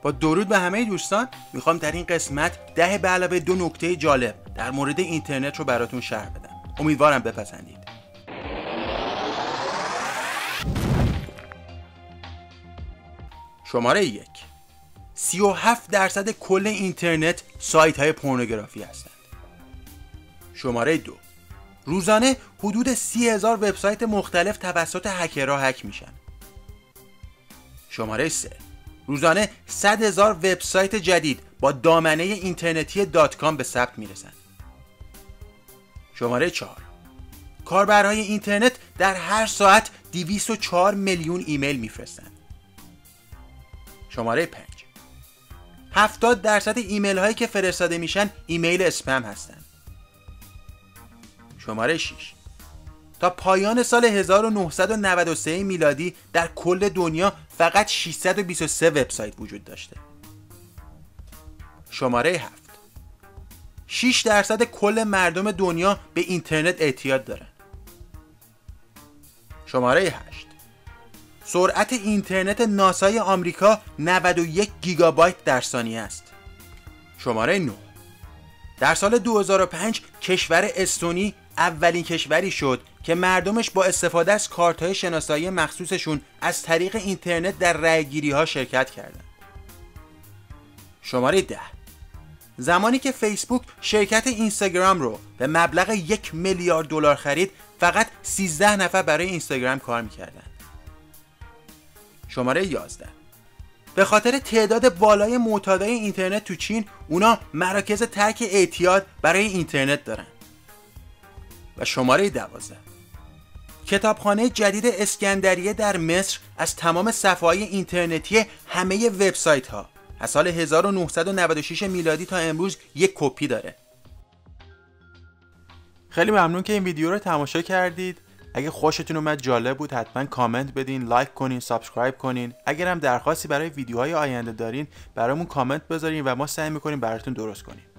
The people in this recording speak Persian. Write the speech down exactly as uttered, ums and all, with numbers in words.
با درود به همه دوستان، میخوام در این قسمت ده به علاوه دو نکته جالب در مورد اینترنت رو براتون شرح بدم. امیدوارم بپسندید. شماره یک، سی و هفت درصد کل اینترنت سایت های پورنوگرافی هستند. شماره دو، روزانه حدود سی هزار وبسایت مختلف توسط هکرها هک میشن. شماره سه، روزانه صد هزار وبسایت جدید با دامنه اینترنتی دات کام به ثبت میرسن. شماره چهار، کاربرهای اینترنت در هر ساعت دویست و چهار میلیون ایمیل میفرستند. شماره پنج، هفتاد درصد ایمیل هایی که فرستاده میشن ایمیل اسپم هستند. شماره شش، تا پایان سال هزار و نهصد و نود و سه میلادی در کل دنیا فقط ششصد و بیست و سه وبسایت وجود داشته. شماره هفت، شش درصد کل مردم دنیا به اینترنت اعتیاد دارن. شماره هشت، سرعت اینترنت ناسای آمریکا نود و یک گیگابایت در ثانیه است. شماره نه، در سال دو هزار و پنج کشور استونی اولین کشوری شد که مردمش با استفاده از کارت‌های شناسایی مخصوصشون از طریق اینترنت در رأی‌گیری‌ها شرکت کردند. شماره ده، زمانی که فیسبوک شرکت اینستاگرام رو به مبلغ یک میلیارد دلار خرید، فقط سیزده نفر برای اینستاگرام کار می‌کردند. شماره یازده، به خاطر تعداد بالای معتادای اینترنت تو چین، اونا مراکز ترک اعتیاد برای اینترنت دارن. و شماره دوازده، کتابخانه جدید اسکندریه در مصر از تمام صفحه‌های اینترنتی همه وبسایت ها از سال هزار و نهصد و نود و شش میلادی تا امروز یک کپی داره. خیلی ممنون که این ویدیو رو تماشا کردید. اگه خوشتون اومد، جالب بود، حتما کامنت بدین، لایک کنین، سابسکرایب کنین. اگر هم درخواستی برای ویدیوهای آینده دارین، برامون کامنت بذارین و ما سعی می‌کنیم براتون درست کنیم.